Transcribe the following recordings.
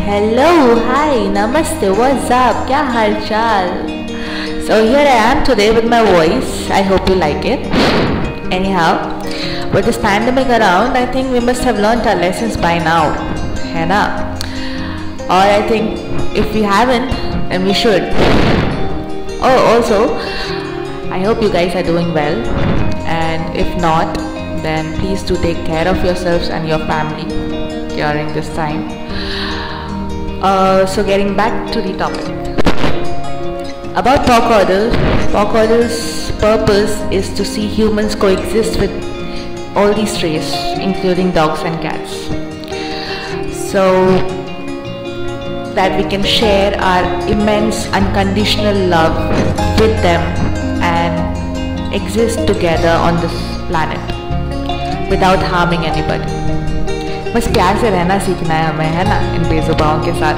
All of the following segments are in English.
Hello, hi, namaste, what's up? क्या हाल चाल? So here I am today with my voice. I hope you like it. Anyhow, with this pandemic around, I think we must have learned our lessons by now, है ना? Or I think if we haven't, then we should. Oh, also, I hope you guys are doing well. And if not, then please do take care of yourselves and your family during this time. So getting back to the topic about pork order's purpose is to see humans coexist with all these strays, including dogs and cats, so that we can share our immense unconditional love with them and exist together on this planet without harming anybody. बस प्यार से रहना सीखना है हमें, है ना, इन बेजुबाओं के साथ.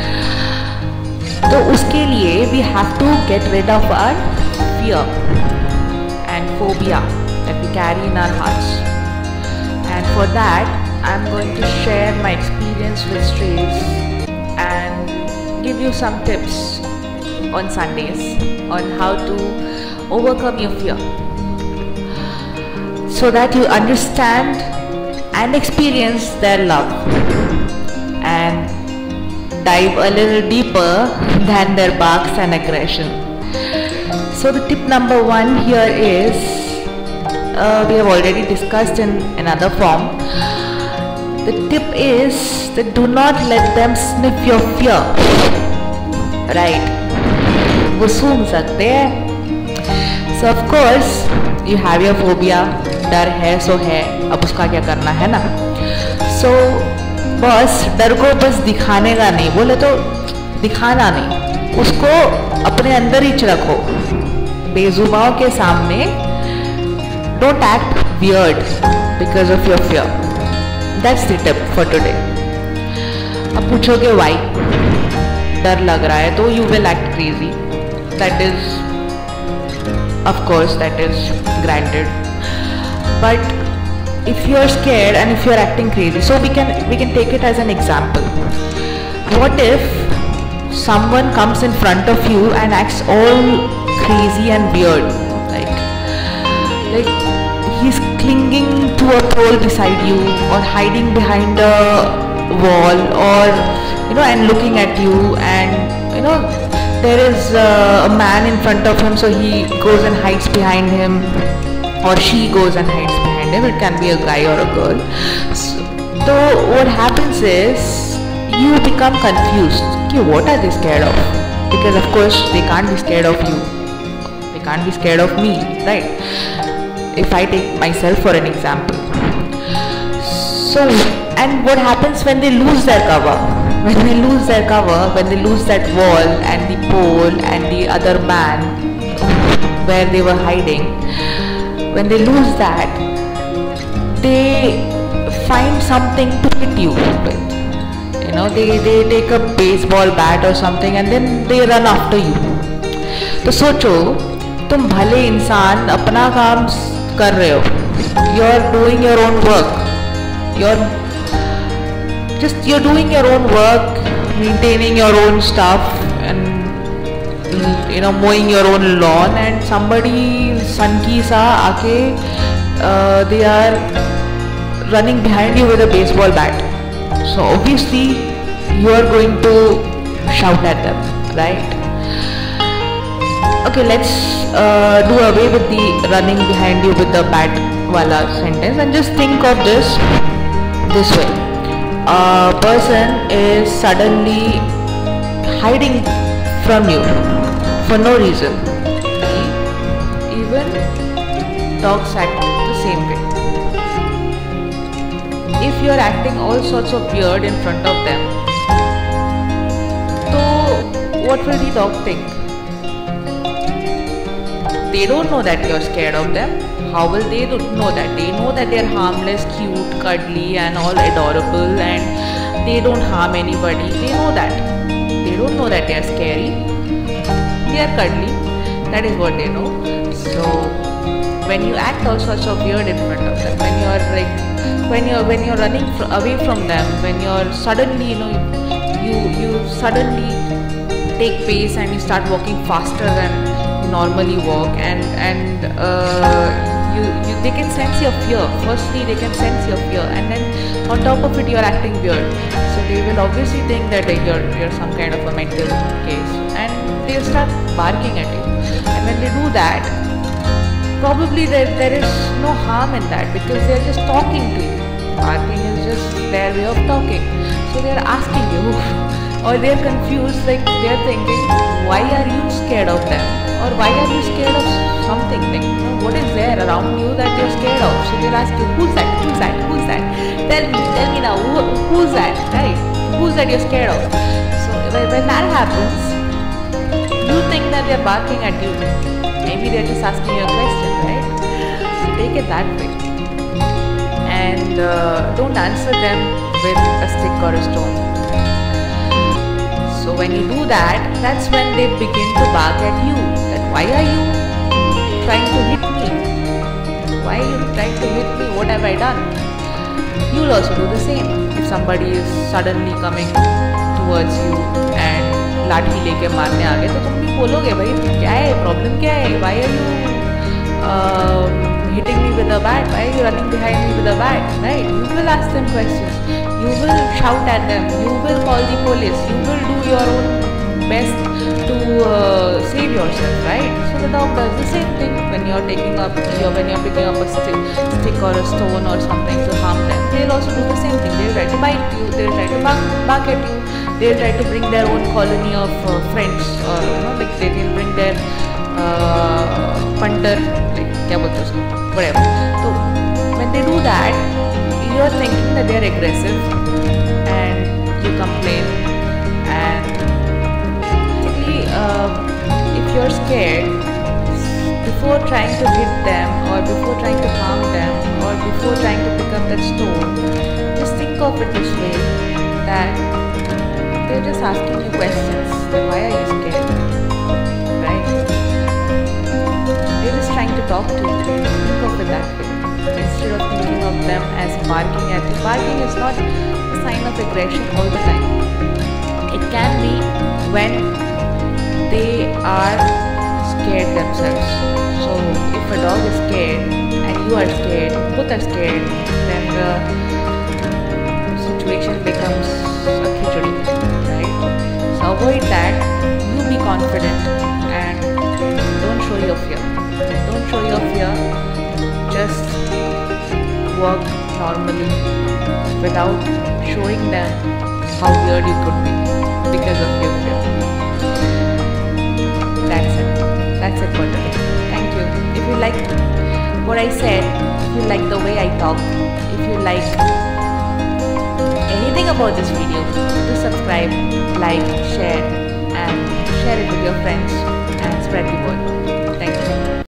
तो उसके लिए we have to get rid of our fear and phobia that we carry in our hearts. And for that I am going to share my experience with stage and give you some tips on Sundays on how to overcome your fear, so that you understand and experience their love and dive a little deeper than their barks and aggression. So the tip number 1 here is, we have already discussed in another form. The tip is that do not let them sniff your fear. Right? वो सूंघ सकते हैं. So of course you have your phobia. डर है सो है, अब उसका क्या करना है ना. सो बस डर को बस दिखाने का नहीं, बोले तो दिखाना नहीं, उसको अपने अंदर ही रखो बेजुबाओं के सामने. Don't act weird because of your fear. That's the tip for today. अब पूछोगे वाई, डर लग रहा है तो you will act crazy. That is of course that is granted. But if you're scared and if you're acting crazy, so we can take it as an example. What if someone comes in front of you and acts all crazy and weird, like he's clinging to a pole beside you or hiding behind a wall, or and looking at you, and there is a man in front of him, so he goes and hides behind him, or she goes and hides behind him. It can be a guy or a girl. So what happens is you become confused. Okay, what are they scared of? Because of course they can't be scared of you. They can't be scared of me, right? If I take myself for an example. So, and what happens when they lose their cover? When they lose their cover, when they lose that wall and the pole and the other man where they were hiding, when they lose that, they find something to hit you with. They take a baseball bat or something and then they run after you. तो सोचो, तुम भले इंसान अपना काम कर रहे हो, you're doing your own work, you're doing your own work, maintaining your own stuff and mowing your own lawn, and somebody sunki sa aake they are running behind you with a baseball bat. So obviously you are going to shout at them, right? Okay, let's do away with the running behind you with the bat wala sentence and just think of this way. A person is suddenly hiding from you for no reason. Even dogs act the same way. If you are acting all sorts of weird in front of them, so what will the dog think? They don't know that you are scared of them. How will they know that? They know that they are harmless, cute, cuddly and all adorable, and they don't harm anybody. They know that. They don't know that they are scary. They are cuddly. That is what they know. So when you act all sorts of weird in front of them, when you are when you're running away from them, when you're suddenly you suddenly take pace and you start walking faster than you normally walk, and they can sense your fear. Firstly, they can sense your fear, and then on top of it, you're acting weird. So they will obviously think that you're some kind of a mental case, and they'll start barking at you. And when they do that, probably there is no harm in that, because they're just talking to you. Barking is just their way of talking. So they're asking you, or they're confused, like they're thinking, why are you scared of them? Or why are you scared of something? Like, what is there around you that you're scared of? So they'll ask you, who's that? Who's that? Who's that? Tell me now, who's that? Right? Who's that you're scared of? So when that happens, you think that they're barking at you. Maybe they're just asking you a question, right? So take it that way. And don't answer them with a stick or a stone. So when you do that, that's when they begin to bark at you. That why are you trying to hit me? Why are you trying to hit me? What have I done? You'll also do the same. If somebody is suddenly coming towards you and लाठी लेके मारने आ गए, तो तुम भी बोलोगे, भाई क्या है, प्रॉब्लम क्या है? Why are you hitting me with a bat? Why are you running behind me with a bat? Right? You will ask them questions. You will shout at them. You will call the police. You will do your own best to save yourself. Right? So the dog does the same thing when you're picking up a stick or a stone or something to harm them. They'll also do the same thing. They'll try to bite you. They'll try to bark at you. They'll try to bring their own colony of friends, or like they'll bring their punter, like क्या बोलते हैं उसको, whatever. So when they do that, you're thinking that they're aggressive, and you complain. And basically, if you're scared, before trying to hit them, or before trying to harm them, or before trying to pick up that stone, just think of it this way, that they're just asking you questions. That why are you scared? Right? They're just trying to talk to you. Think of it that way, instead of thinking of them as barking at you. Barking is not a sign of aggression all the time. It can be when they are scared themselves. So if a dog is scared and you are scared, both are scared, then the situation becomes a khichdi, right? So avoid that. You be confident and don't show your fear. Don't show your fear. Just walk normally without showing them how weird you could be because of your fear. That's it. That's it for today. Thank you. If you like what I said, if you like the way I talk, if you like anything about this video, do subscribe, like, share, and share it with your friends and spread the word.